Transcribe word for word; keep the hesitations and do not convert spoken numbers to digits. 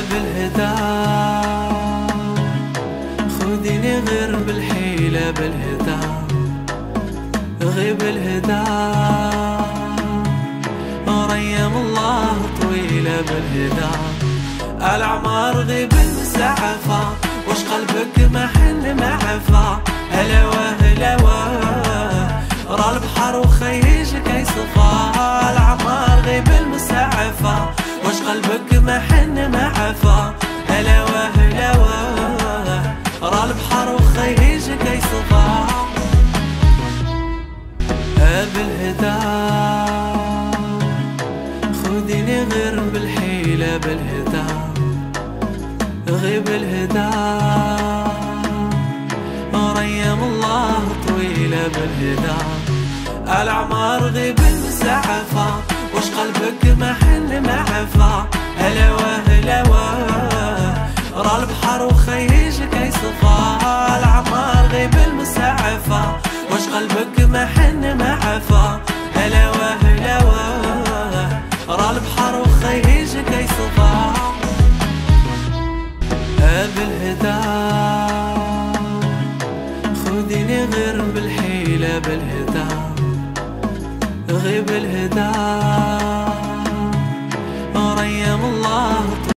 بالهدى خذيني غير بالحيلة بالهدى غيب الهدى ريم الله طويلة بالهدى الأعمار غيب المسعفة وش قلبك ما حن معفى هلوى هلوى را البحر وخيجك يصفى الأعمار غيب المسعفة وش قلبك ما حن معفى هلوى هلوى را البحر وخيجك يصفى بالهدى خذيني غير بالحيلة بالهدى غيب الهدى ريم الله طويلة بالهدى الأعمار غيب المسعفة وش قلبك ما حن معفى هلوى هلوى را البحر وخيجك يصفى الأعمار غيب المسعفة وش قلبك ما حن معفى هلوى هلوى را البحر وخيجك يصفى بالهدى خذيني غير بالحيلة بالهدى غيب الهدى ريم الله